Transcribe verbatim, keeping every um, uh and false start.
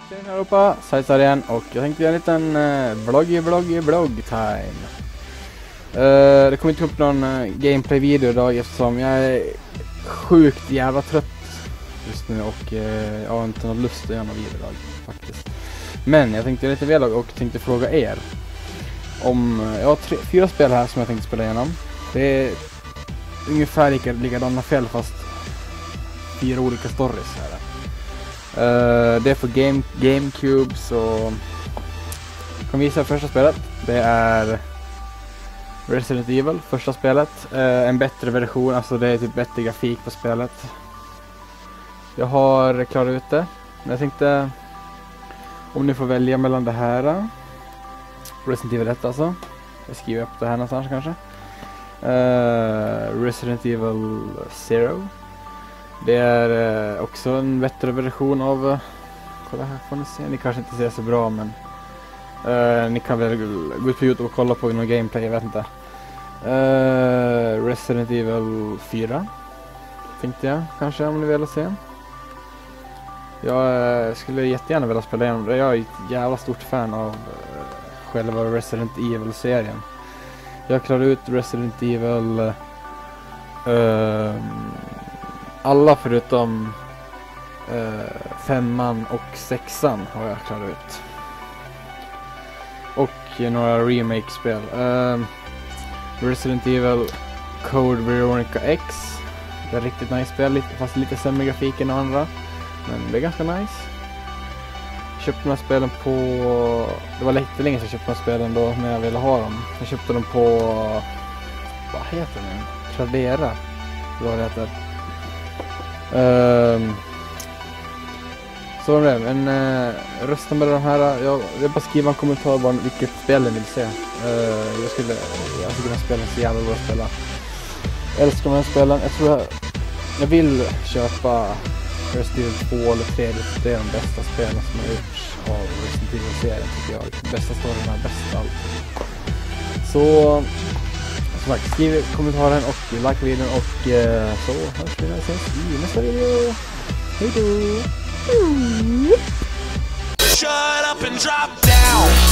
Tjena här uppe, Sajsar igen, och jag tänkte göra en liten uh, vloggy vloggy vlogg time. Uh, det kommer inte upp någon uh, gameplay-video idag eftersom jag är sjukt jävla trött just nu och uh, jag har inte någon lust att göra någon video idag faktiskt. Men jag tänkte göra lite vlogg och tänkte fråga er om, uh, jag har tre, fyra spel här som jag tänkte spela igenom. Det är ungefär lika, likadana fel fast fyra olika stories här. Uh, det är för game, Gamecube, så jag kan visa första spelet. Det är Resident Evil, första spelet. Uh, en bättre version, alltså det är typ bättre grafik på spelet. Jag har klarat ut det. Men jag tänkte, om ni får välja mellan det här, Resident Evil ett alltså. Jag skriver upp det här någonstans kanske. Uh, Resident Evil Zero. Det är eh, också en bättre version av... Uh, kolla här får ni se. Ni kanske inte ser så bra, men... Uh, ni kan väl gå ut på YouTube och kolla på någon gameplay, jag vet inte. Uh, Resident Evil fyra. Tänkte jag, kanske, om ni vill se. Jag uh, skulle jättegärna vilja spela igenom det. Jag är ett jävla stort fan av uh, själva Resident Evil-serien. Jag klarar ut Resident Evil... Uh, alla förutom uh, femman och sexan har jag klarat ut. Och uh, några remake-spel. Uh, Resident Evil Code Veronica X. Det är riktigt nice spel, lite, fast lite sämre grafik än andra. Men det är ganska nice. Köpte de här spelen på... Det var lite länge sedan jag köpte de här spelen då när jag ville ha dem. Jag köpte dem på... Vad heter det? Tradera. Vad det heter. Um, så det är, men uh, rösta med de här. Jag, jag bara skriva en kommentar bara vilket spel ni vill se. Uh, jag skulle jag tycker de här spelen är så jävla bra att spela. Jag älskar de här spelen. Jag tror jag, jag vill köpa Resident Evil två eller tre. Det är de bästa spelen som har gjorts av Resident Evil-serien tycker jag. Bästa storyn är bäst allt. Så som sagt, skriv i kommentaren och like videon och uh, så hörs vi i nästa video. Hej då! Shut up and drop down.